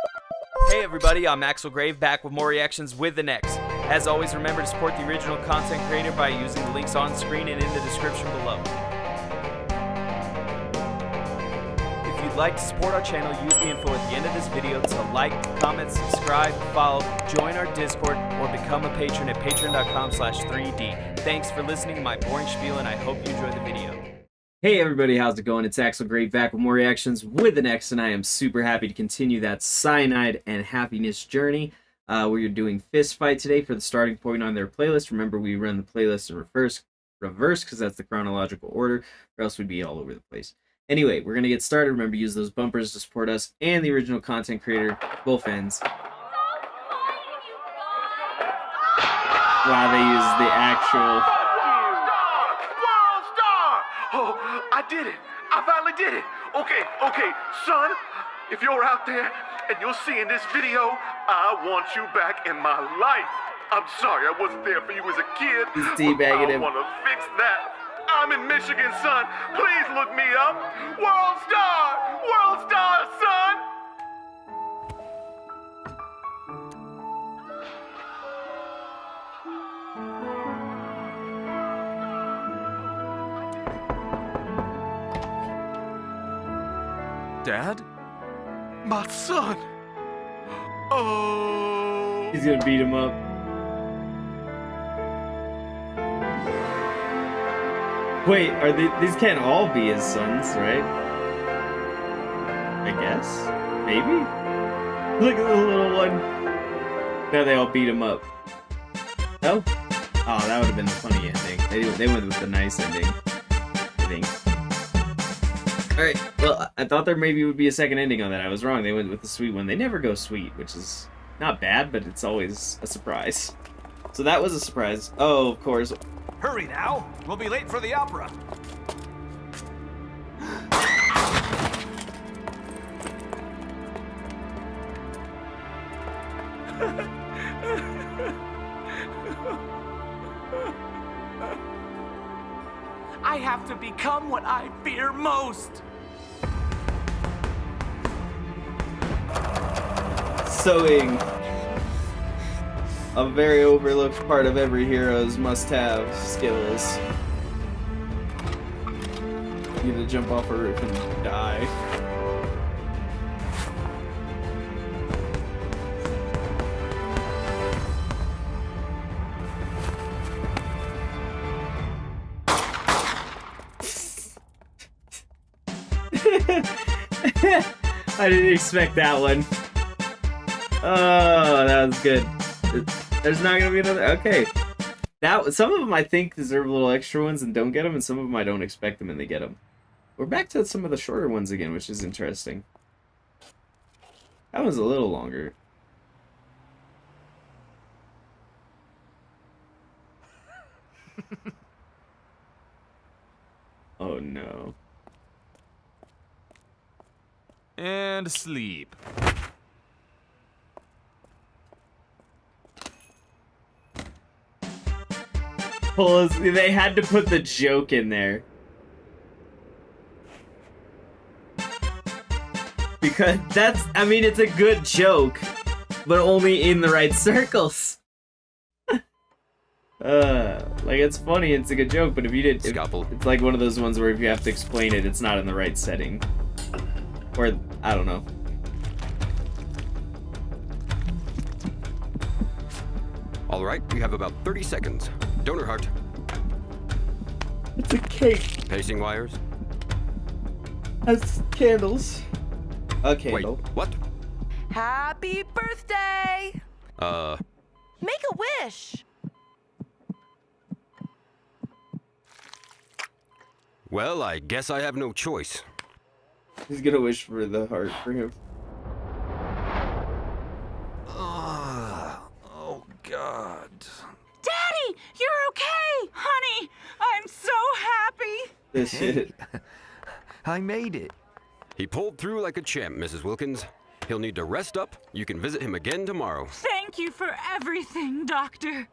Hey everybody, I'm Axel back with more reactions with the next. As always, remember to support the original content creator by using the links on screen and in the description below. If you'd like to support our channel, use the info at the end of this video to like, comment, subscribe, follow, join our Discord, or become a patron at patreon.com/3D. Thanks for listening to my boring spiel, and I hope you enjoyed the video. Hey everybody, how's it going? It's Axel back with more reactions with the next, and I am super happy to continue that Cyanide and Happiness journey. We're doing Fist Fight today for the starting point on their playlist. Remember, we run the playlist in reverse because that's the chronological order, or else we'd be all over the place. Anyway, we're going to get started. Remember to use those bumpers to support us and the original content creator, both ends. Wow, they use the actual... Oh, I did it. I finally did it. Okay, son, if you're out there and you're seeing this video, I want you back in my life. I'm sorry I wasn't there for you as a kid. He's teabagging him. I want to fix that. I'm in Michigan, son. Please look me up. World star, son. Dad? My son! Oh! He's gonna beat him up. Wait, are these can't all be his sons, right? I guess? Maybe? Look at the little one. Now they all beat him up. No? Oh, that would have been the funny ending. They went with the nice ending, I think. Alright, well, I thought there maybe would be a second ending on that. I was wrong. They went with the sweet one. They never go sweet, which is not bad, but it's always a surprise. So that was a surprise. Oh, of course. Hurry now! We'll be late for the opera. I have to become what I fear most. Sewing. A very overlooked part of every hero's must-have skills. You need to jump off a roof and die. I didn't expect that one. Oh, that was good. There's not gonna be another. Okay, some of them I think deserve little extra ones and don't get them, and some of them I don't expect them and they get them. We're back to some of the shorter ones again, which is interesting. That one's a little longer. Oh no. And sleep. Well, they had to put the joke in there. Because I mean, it's a good joke, but only in the right circles. Like, it's funny, it's a good joke, but if you did, it's like one of those ones where if you have to explain it, it's not in the right setting. Or, I don't know. All right, you have about 30 seconds. Donor heart. It's a cake. Pacing wires. That's candles. A candle. Wait, what? Happy birthday! Make a wish! Well, I guess I have no choice. He's gonna wish for the heart for him. Oh, God. Daddy, you're okay! Honey, I'm so happy! This shit. I made it. He pulled through like a champ, Mrs. Wilkins. He'll need to rest up. You can visit him again tomorrow. Thank you for everything, Doctor.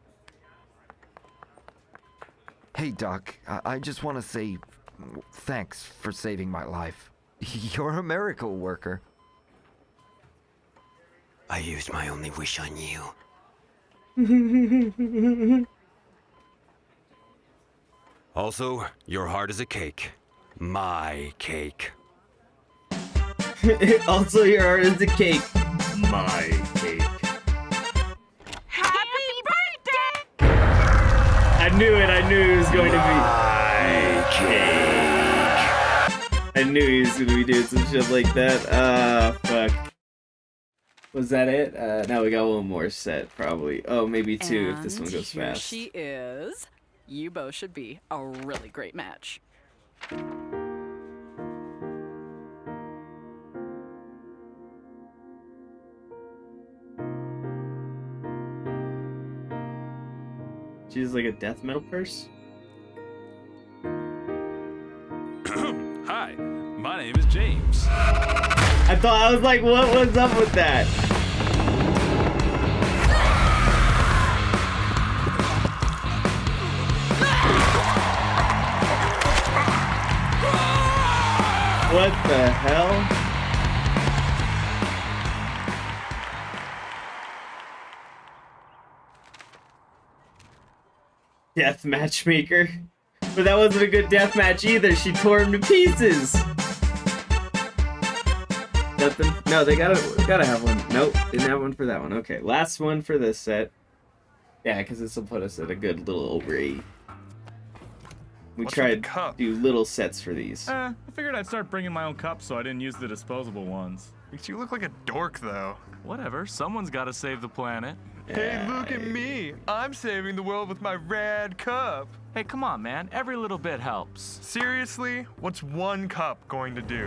Hey, Doc. I just want to say thanks for saving my life. You're a miracle worker. I used my only wish on you. Also, your heart is a cake. My cake. Also, your heart is a cake. My cake. Happy birthday! I knew it was going to be. My cake. I knew he was going to be doing some shit like that. Fuck. Was that it? No, we got one more set, probably. Oh, maybe two if this one goes here fast. She is. You both should be a really great match. She's like a death metal purse? Hi, my name is James. I was like, what was up with that? What the hell? Death matchmaker. But that wasn't a good death match either. She tore him to pieces. Nothing. No, they gotta have one. Nope, didn't have one for that one. Okay, last one for this set. Yeah, because this will put us at a good little over 8. We What's tried with the cup? to do little sets for these. I figured I'd start bringing my own cups so I didn't use the disposable ones. Makes you look like a dork, though. Whatever, someone's gotta save the planet. Hey, look at me. I'm saving the world with my rad cup. Hey, come on, man. Every little bit helps. Seriously? What's one cup going to do?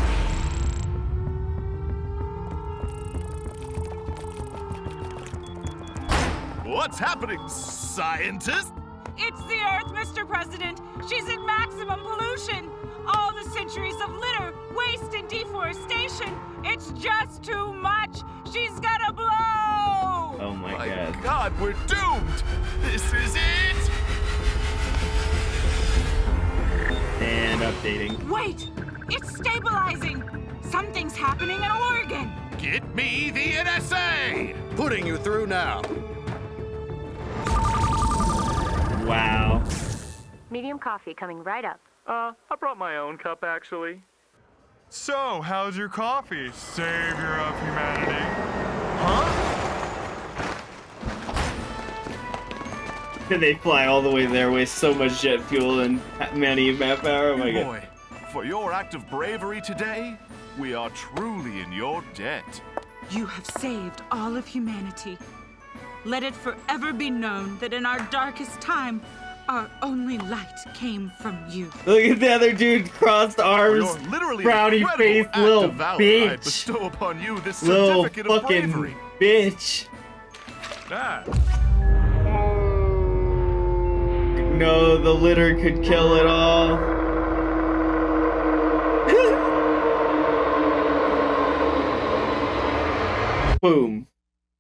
What's happening, scientist? It's the Earth, Mr. President. She's in maximum pollution. All the centuries of litter, waste, and deforestation. It's just too much. She's gonna blow. Oh my god. God, we're doomed. This is it. And updating. Wait, it's stabilizing. Something's happening in Oregon. Get me the NSA. Putting you through now. Wow. Medium coffee coming right up. I brought my own cup, actually. So, how's your coffee, savior of humanity? Huh? They fly all the way there, waste so much jet fuel and many map power. Oh my god. Boy, for your act of bravery today, we are truly in your debt. You have saved all of humanity. Let it forever be known that in our darkest time, our only light came from you. Look at the other dude, crossed arms, You're literally brownie face, little I bitch. bestow upon you this Little certificate of fucking bravery. bitch. Ah. No, the litter could kill it all. Boom.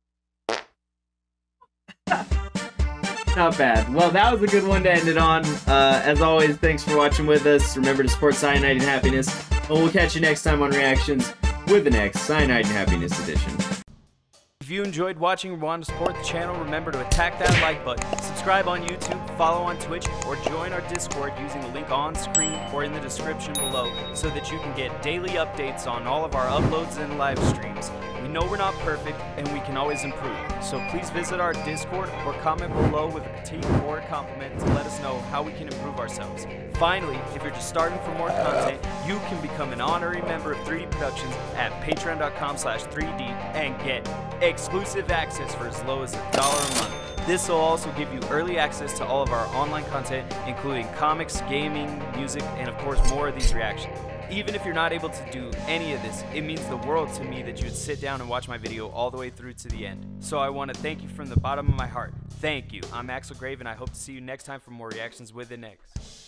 Not bad. Well, that was a good one to end it on. As always, thanks for watching with us. Remember to support Cyanide and Happiness. And we'll catch you next time on ReaXtions with the next Cyanide and Happiness edition. If you enjoyed watching and want to support the channel, remember to attack that like button, subscribe on YouTube, follow on Twitch, or join our Discord using the link on screen or in the description below so that you can get daily updates on all of our uploads and live streams. We know we're not perfect and we can always improve, so please visit our Discord or comment below with a critique or a compliment to let us know how we can improve ourselves. Finally, if you're just starting for more content, you can become an honorary member of 3D Productions at patreon.com/3D and get exclusive access for as low as $1 a month. This will also give you early access to all of our online content, including comics, gaming, music, and of course more of these reactions. Even if you're not able to do any of this, it means the world to me that you would sit down and watch my video all the way through to the end. So I want to thank you from the bottom of my heart. Thank you. I'm Axel and I hope to see you next time for more reactions with the next.